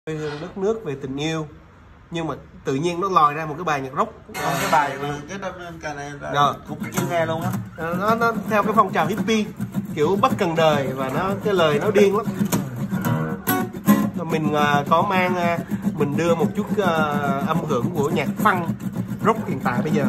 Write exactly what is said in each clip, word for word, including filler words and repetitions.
quê hương đất nước, về tình yêu, nhưng mà tự nhiên nó lòi ra một cái bài nhạc rock. Còn cái bài mà cái cái này Rồi. cũng chưa nghe luôn á. Nó, nó theo cái phong trào hippie kiểu bất cần đời, và nó cái lời nó điên lắm. Mình uh, có mang uh, mình đưa một chút uh, âm hưởng của nhạc funk rock hiện tại bây giờ.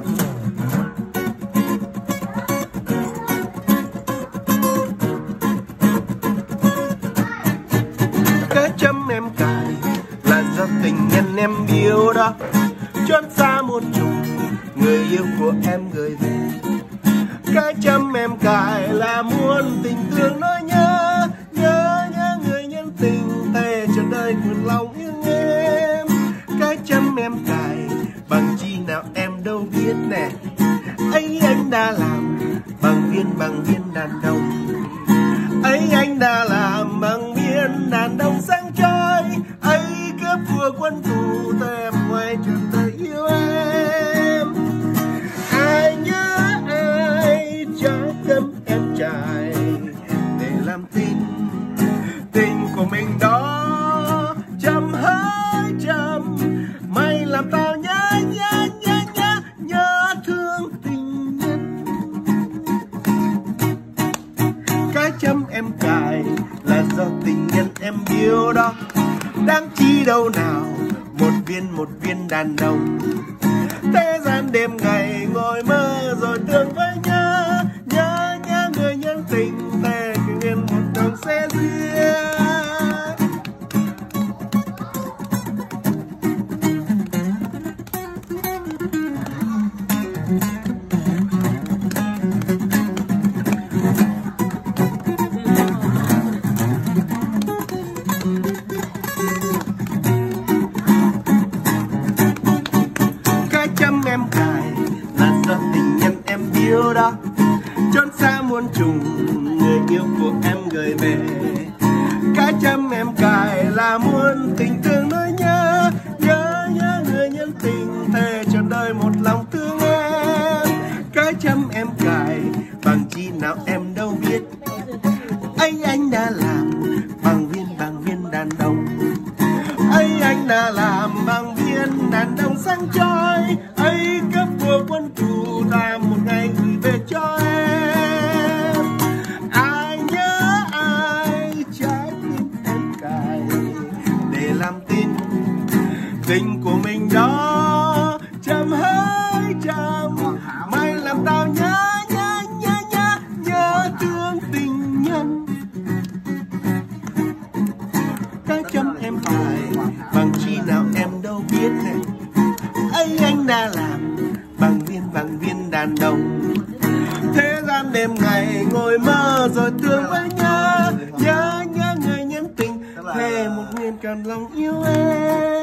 Cái chấm em cài là do tình nhân em yêu đó, chốn xa muôn trùng người yêu của em gửi về. Cái chấm em cài là muôn tình thương nỗi nhớ, nhớ nhớ người nhân tình thề cho đời cuốn lòng yêu em. Cái chấm em cài bằng chi nào em đâu biết nè, ấy anh đã làm bằng viên bằng viên đàn đồng, ấy anh đã làm bằng viên đàn đồng sáng trói, ấy cướp của quân thù tôi em quay trần đời yêu em. Ai nhớ ai trái cấm em trải để làm tin tình của mình đó chậm hơi chậm, mày làm tao nhớ nhớ nhớ nhớ nhớ thương tình nhân. Cái chấm em cài là do tình nhân em yêu đó, đáng chi đâu nào một viên một viên đàn đồng. Thế gian đêm ngày ngồi mơ rồi tưởng với nhớ, nhớ nhớ người nhân tình thề nguyện một đường sẽ duyên. Em cài là do tình nhân em yêu đó, chốn xa muôn trùng người yêu của em gửi về. Cái chấm em cài là muôn tình thương nỗi nhớ, nhớ nhớ người nhân tình thề cho đời một lòng thương em. Cái chấm em cài bằng chi nào em đâu biết, ấy anh đã làm bằng viên bằng viên đàn đồng, ấy anh đã làm bằng viên đàn đồng sáng trói, ấy cấp của quân thù ta một ngày gửi về cho em. Ai nhớ ai trái tim em cài để làm tin tình của mình đó chậm hơi chậm, mày làm tao nhớ nhớ nhớ nhớ nhớ thương tình nhân. Cái chấm em cài bằng chi nào em đâu biết nè, ấy anh đã làm bằng viên bằng viên đàn đồng. Thế gian đêm ngày ngồi mơ rồi thương với nhớ, nhớ nhớ người nhân tình thề một nguyên tròn lòng yêu em.